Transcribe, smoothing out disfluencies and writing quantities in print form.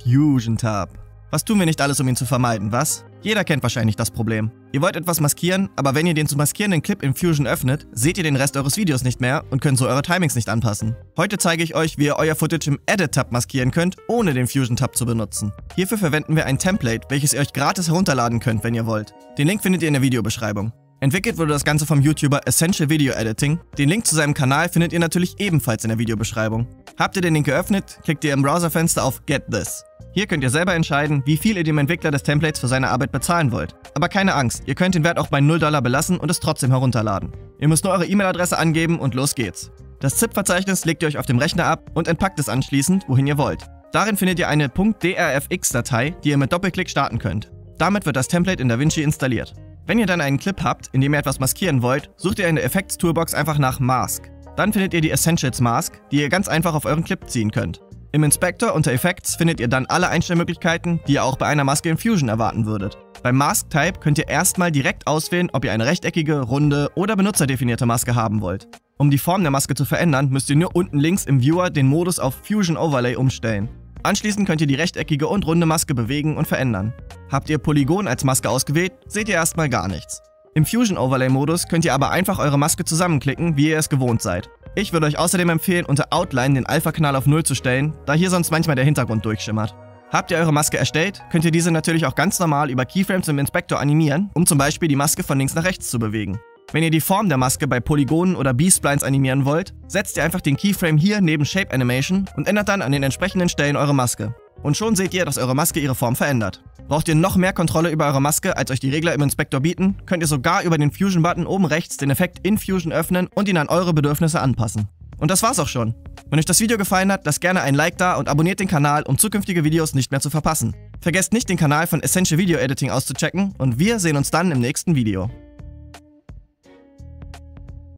Fusion Tab. Was tun wir nicht alles, um ihn zu vermeiden, was? Jeder kennt wahrscheinlich das Problem. Ihr wollt etwas maskieren, aber wenn ihr den zu maskierenden Clip in Fusion öffnet, seht ihr den Rest eures Videos nicht mehr und könnt so eure Timings nicht anpassen. Heute zeige ich euch, wie ihr euer Footage im Edit-Tab maskieren könnt, ohne den Fusion-Tab zu benutzen. Hierfür verwenden wir ein Template, welches ihr euch gratis herunterladen könnt, wenn ihr wollt. Den Link findet ihr in der Videobeschreibung. Entwickelt wurde das Ganze vom YouTuber Essential Video Editing. Den Link zu seinem Kanal findet ihr natürlich ebenfalls in der Videobeschreibung. Habt ihr den Link geöffnet, klickt ihr im Browserfenster auf Get This. Hier könnt ihr selber entscheiden, wie viel ihr dem Entwickler des Templates für seine Arbeit bezahlen wollt. Aber keine Angst, ihr könnt den Wert auch bei $0 belassen und es trotzdem herunterladen. Ihr müsst nur eure E-Mail-Adresse angeben und los geht's. Das ZIP-Verzeichnis legt ihr euch auf dem Rechner ab und entpackt es anschließend, wohin ihr wollt. Darin findet ihr eine .drfx-Datei, die ihr mit Doppelklick starten könnt. Damit wird das Template in DaVinci installiert. Wenn ihr dann einen Clip habt, in dem ihr etwas maskieren wollt, sucht ihr in der Effekts-Toolbox einfach nach Mask. Dann findet ihr die Essentials Mask, die ihr ganz einfach auf euren Clip ziehen könnt. Im Inspector unter Effects findet ihr dann alle Einstellmöglichkeiten, die ihr auch bei einer Maske in Fusion erwarten würdet. Beim Mask Type könnt ihr erstmal direkt auswählen, ob ihr eine rechteckige, runde oder benutzerdefinierte Maske haben wollt. Um die Form der Maske zu verändern, müsst ihr nur unten links im Viewer den Modus auf Fusion Overlay umstellen. Anschließend könnt ihr die rechteckige und runde Maske bewegen und verändern. Habt ihr Polygon als Maske ausgewählt, seht ihr erstmal gar nichts. Im Fusion Overlay Modus könnt ihr aber einfach eure Maske zusammenklicken, wie ihr es gewohnt seid. Ich würde euch außerdem empfehlen, unter Outline den Alpha-Kanal auf 0 zu stellen, da hier sonst manchmal der Hintergrund durchschimmert. Habt ihr eure Maske erstellt, könnt ihr diese natürlich auch ganz normal über Keyframes im Inspector animieren, um zum Beispiel die Maske von links nach rechts zu bewegen. Wenn ihr die Form der Maske bei Polygonen oder B-Splines animieren wollt, setzt ihr einfach den Keyframe hier neben Shape Animation und ändert dann an den entsprechenden Stellen eure Maske. Und schon seht ihr, dass eure Maske ihre Form verändert. Braucht ihr noch mehr Kontrolle über eure Maske, als euch die Regler im Inspector bieten, könnt ihr sogar über den Fusion-Button oben rechts den Effekt in Fusion öffnen und ihn an eure Bedürfnisse anpassen. Und das war's auch schon. Wenn euch das Video gefallen hat, lasst gerne ein Like da und abonniert den Kanal, um zukünftige Videos nicht mehr zu verpassen. Vergesst nicht, den Kanal von Essential Video Editing auszuchecken und wir sehen uns dann im nächsten Video.